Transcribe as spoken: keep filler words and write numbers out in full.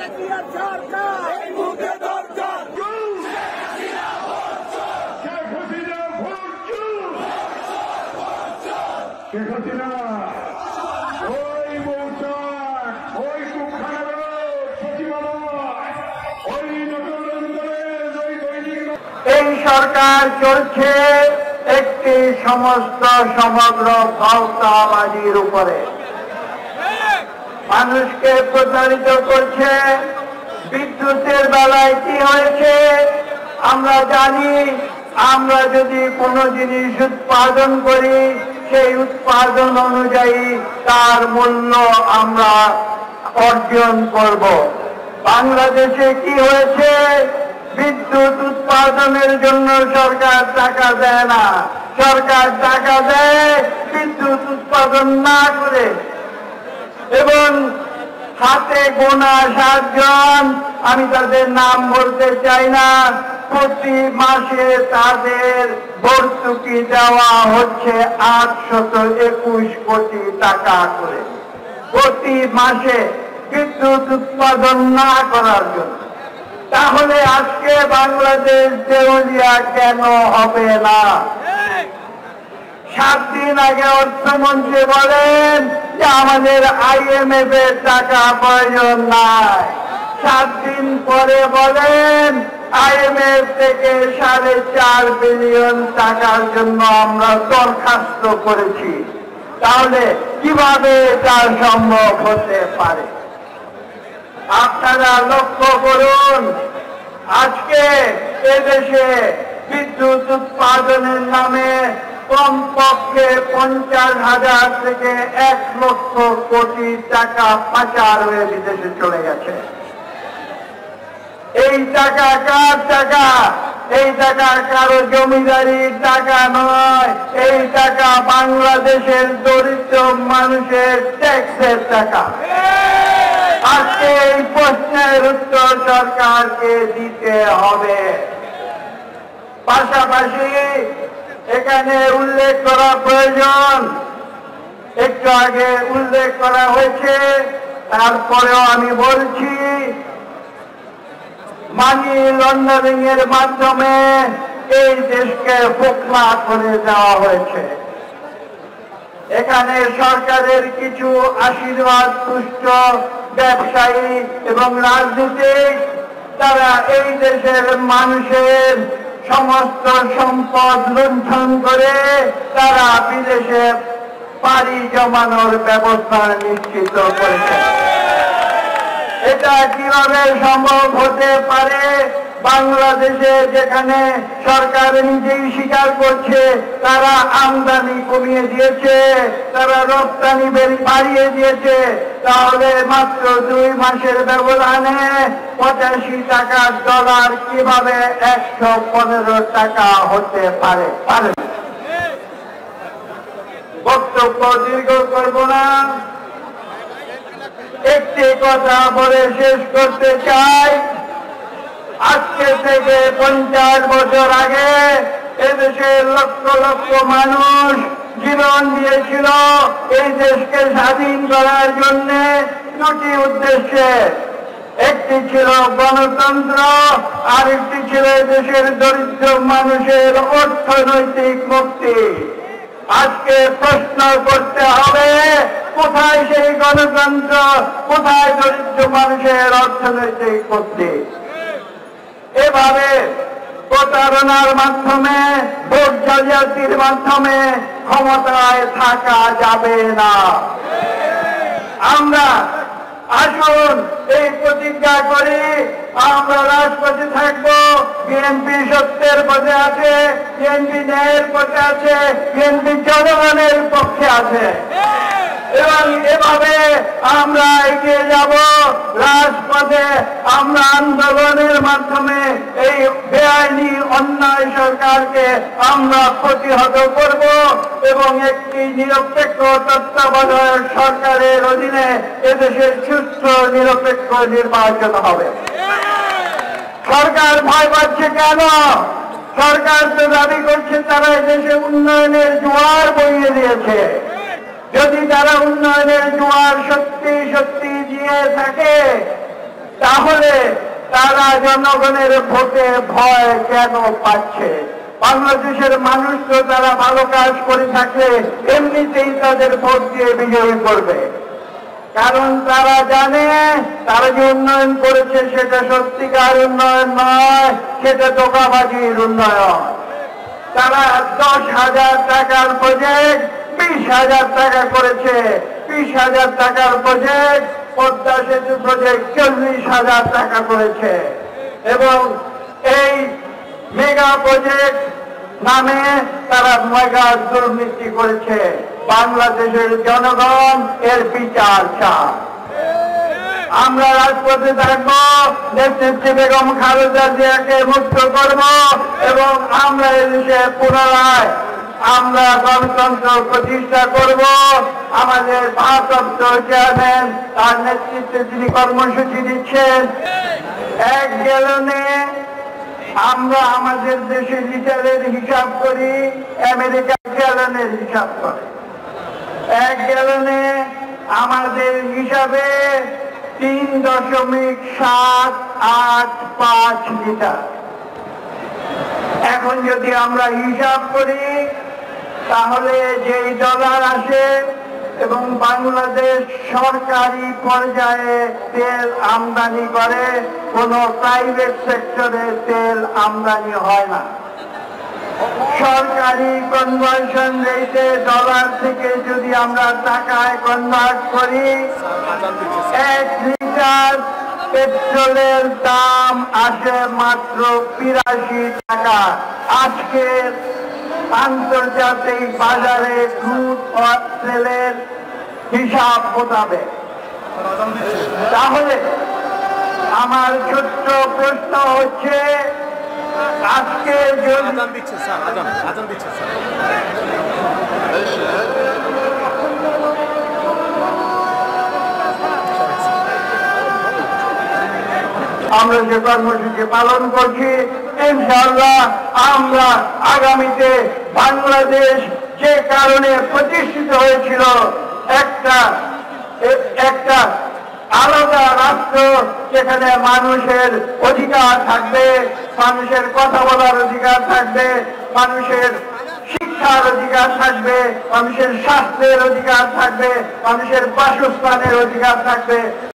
এই সরকার চলছে একটি সমস্ত সমগ্র ভাওতাবাজির উপরে, মানুষকে প্রতারিত করছে। বিদ্যুতের বেলায় কি হয়েছে আমরা জানি। আমরা যদি কোনো জিনিস উৎপাদন করি সেই উৎপাদন অনুযায়ী তার মূল্য আমরা অর্জন করব। বাংলাদেশে কি হয়েছে, বিদ্যুৎ উৎপাদনের জন্য সরকার টাকা দেয় না, সরকার টাকা দেয় বিদ্যুৎ উৎপাদন না করে। এবং হাতে গোনা সাতজন, আমি তাদের নাম বলতে চাই না, প্রতি মাসে তাদের ভর্তুকি দেওয়া হচ্ছে আটশত একুশ কোটি টাকা করে প্রতি মাসে বিদ্যুৎ উৎপাদন না করার জন্য। তাহলে আজকে বাংলাদেশ দেউলিয়া কেন হবে না? সাত দিন আগে অর্থমন্ত্রী বলেন যে আমাদের আইএমএফ এর টাকা প্রয়োজন নাই, সাত দিন পরে বলেন আইএমএফ থেকে সাড়ে চার বিলিয়ন টাকার জন্য আমরা দরখাস্ত করেছি। তাহলে কিভাবে এটা সম্ভব হতে পারে? আপনারা লক্ষ্য করুন, আজকে এদেশে বিদ্যুৎ উৎপাদনের নামে কমপক্ষে পঞ্চাশ হাজার থেকে এক লক্ষ কোটি টাকা পাচার হয়ে বিদেশে চলে গেছে। এই টাকা কার টাকা? এই টাকা কারো জমিদারির টাকা নয়, এই টাকা বাংলাদেশের দরিদ্র মানুষের ট্যাক্সের টাকা। আজকে এই প্রশ্নের উত্তর সরকারকে দিতে হবে। পাশাপাশি এখানে উল্লেখ করা প্রয়োজন, একটু আগে উল্লেখ করা হয়েছে, তারপরেও আমি বলছি, মানি লন্ডারিং এর মাধ্যমে এই দেশকে ফোকলা করে দেওয়া হয়েছে। এখানে সরকারের কিছু আশীর্বাদ তুষ্ট ব্যবসায়ী এবং রাজনীতিক, তারা এই দেশের মানুষের সমস্ত সম্পদ লুণ্ঠন করে তারা বিদেশে পাড়ি জমানোর ব্যবস্থা নিশ্চিত করেছে। এটা কিভাবে সম্ভব হতে পারে? বাংলাদেশে যেখানে সরকার নিজেই স্বীকার করছে তারা আমদানি কমিয়ে দিয়েছে, তারা রপ্তানি বাড়িয়ে দিয়েছে, তাহলে মাত্র দুই মাসের ব্যবধানে পঁচাশি টাকার ডলার কিভাবে একশো পনেরো টাকা হতে পারে? পারে না। বক্তব্য দীর্ঘ করব না, একটি কথা বলে শেষ করতে চাই। আজকে থেকে পঞ্চাশ বছর আগে এদেশের লক্ষ লক্ষ মানুষ জীবন দিয়েছিল এই দেশকে স্বাধীন করার জন্য দুটি উদ্দেশ্যে। একটি ছিল গণতন্ত্র, আর একটি ছিল দেশের দরিদ্র মানুষের অর্থনৈতিক মুক্তি। আজকে প্রশ্ন করতে হবে, কোথায় সেই গণতন্ত্র, কোথায় দরিদ্র মানুষের অর্থনৈতিক মুক্তি? এভাবে প্রতারণার মাধ্যমে, ভোট জালিয়াতির মাধ্যমে ক্ষমতায় থাকা যাবে না। আমরা আসুন এই প্রতিজ্ঞা করি, আমরা রাজপথে থাকবো। বিএনপি সত্যের পথে আছে, বিএনপি ন্যায়ের পথে আছে, বিএনপি জনগণের পক্ষে আছে, এবং এভাবে আমরা এগিয়ে যাব রাজপথে। আমরা আন্দোলনের মাধ্যমে এই বেআইনি অন্যায় সরকারকে আমরা প্রতিহত করব এবং একটি নিরপেক্ষ তত্ত্বাবধায়ক সরকারের অধীনে এদেশের সুষ্ঠু নিরপেক্ষ নির্বাচন হবে। সরকার ভয় পাচ্ছে কেন? সরকার তো দাবি করছে তারা এদেশে উন্নয়নের জোয়ার বইয়ে দিয়েছে। যদি তারা উন্নয়নের জোয়ার সত্যি সত্যি দিয়ে থাকে, তাহলে তারা জনগণের ভোটে ভয় কেন পাচ্ছে? বাংলাদেশের মানুষ তো তারা ভালো কাজ করে থাকলে এমনিতেই তাদের ভোট দিয়ে বিজয়ী করবে। কারণ তারা জানে তারা যে উন্নয়ন করেছে সেটা সত্যিকার উন্নয়ন নয়, সেটা ধোঁকাবাজির উন্নয়ন। তারা দশ হাজার টাকার প্রজেক্ট বিশ হাজার টাকা করেছে, বিশ হাজার টাকার প্রজেক্ট পদ্মা সেতু প্রজেক্ট চল্লিশ হাজার টাকা করেছে। এবং এই মেগা প্রজেক্ট নামে তারা মেগা দুর্নীতি করেছে। বাংলাদেশের জনগণ এর বিচার চায়। আমরা রাজপথে থাকবো, নেতৃত্বে বেগম খালেদা জিয়াকে মুক্ত করব এবং আমরা এদেশে পুনরায় আমরা গণতন্ত্র প্রতিষ্ঠা করব। আমাদের ভারপ্রাপ্ত চেয়ারম্যান তার নেতৃত্বে তিনি কর্মসূচি দিচ্ছেন। এক গ্যালনে আমরা আমাদের দেশে লিটারের হিসাব করি, আমেরিকা গ্যালনের হিসাব করে। এক গ্যালনে আমাদের হিসাবে তিন দশমিক সাত আট পাঁচ লিটার। এখন যদি আমরা হিসাব করি তাহলে যেই ডলার আসে এবং বাংলাদেশ সরকারি পর্যায়ে তেল আমদানি করে, কোনো প্রাইভেট সেক্টরে তেল আমদানি হয় না। সরকারি কনভার্সন রেটে ডলার থেকে যদি আমরা টাকায় কনভার্ট করি, এক লিটার পেট্রোলের দাম আসে মাত্র বিরাশি টাকা। আজকে আন্তর্জাতিক বাজারে ক্রুড তেলের হিসাব মোতাবেক। তাহলে আমার ছোট্ট প্রশ্ন হচ্ছে, আজকে আমরা যে কর্মসূচি পালন করছি, ইনশাআল্লাহ আমরা আগামীতে বাংলাদেশ যে কারণে প্রতিষ্ঠিত হয়েছিল, একটা একটা আলাদা রাষ্ট্র, যেখানে মানুষের অধিকার থাকবে, মানুষের কথা বলার অধিকার থাকবে, মানুষের শিক্ষার অধিকার থাকবে, মানুষের স্বাস্থ্যের অধিকার থাকবে, মানুষের বাসস্থানের অধিকার থাকবে।